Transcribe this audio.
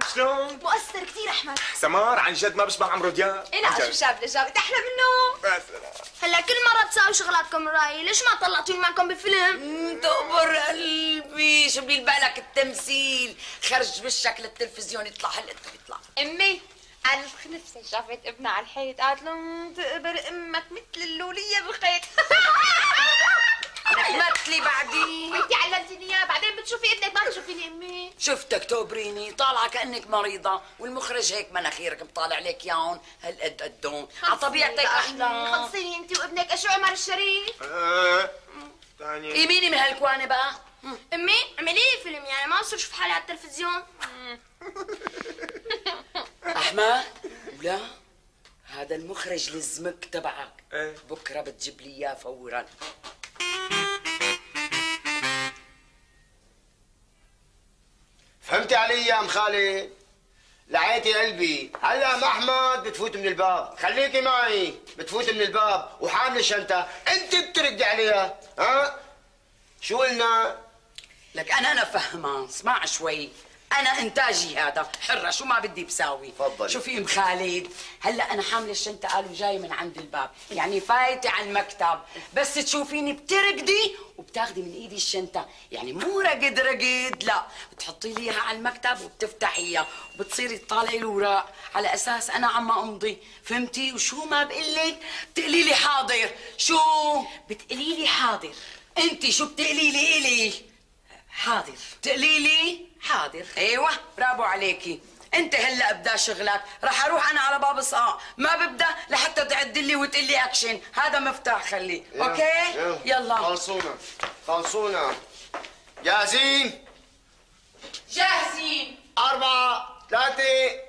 شلون؟ مؤثر كثير احمد. سمار عن جد ما بشبه عمرو دياب. ايه لا شو شاب لجاب انت احلى منه. يا سلام. هلا كل مرة بتساوي شغلاتكم رايي، ليش ما طلعتوني معكم بفيلم؟ تقبر قلبي، شو بلي بالك التمثيل، خرج بالشكل التلفزيون يطلع هالقد بيطلع. امي انا نفسي شافت ابنها على الحيط قالت له تقبر امك مثل اللوليه بالخيط. مثلي بعدين. انت علمتيني اياه، بعدين بتشوفي ابنك ما بتشوفيني امي. شفتك تقبريني طالعه كانك مريضه، والمخرج هيك مناخيرك بطالع لك ياهون هالقد قدون، على طبيعتك احلى. خلصيني انت وابنك اشو عمر الشريف. ثانية يميني من هالكوانه بقى. امي اعملي لي فيلم يعني ما بصير اشوف حالي على التلفزيون. احمد ولا هذا المخرج لزمك تبعك. ايه بكره بتجيب لي اياه فورا. فهمتي علي يا ام خالد؟ لعيتي قلبي، هلا ام احمد بتفوت من الباب، خليكي معي، بتفوت من الباب وحامله الشنطه، انت بتردي عليها، ها؟ شو قلنا؟ لك انا فهمان، اسمع شوي، انا انتاجي هذا حره، شو ما بدي بساوي. تفضلي. شوفي ام خالد، هلا انا حامله الشنطه قالوا جاي من عند الباب، يعني فايته على المكتب، بس تشوفيني بتركضي وبتاخدي من ايدي الشنطه، يعني مو رقد رقد، لا، بتحطي لي اياها على المكتب وبتفتحيها وبتصيري تطالعي الاوراق على اساس انا عم امضي، فهمتي؟ وشو ما بقول لك بتقولي لي حاضر. شو بتقولي لي حاضر؟ انت شو بتقولي لي الي؟ حاضر. تقولي لي حاضر. ايوه برافو عليكي. انت هلا ابدا شغلك، رح اروح انا على باب الصقاع، ما ببدا لحتى تعد لي وتقول لي اكشن، هذا مفتاح خليه، اوكي؟ يلا خلصونا خلصونا. جاهزين؟ جاهزين. 4 3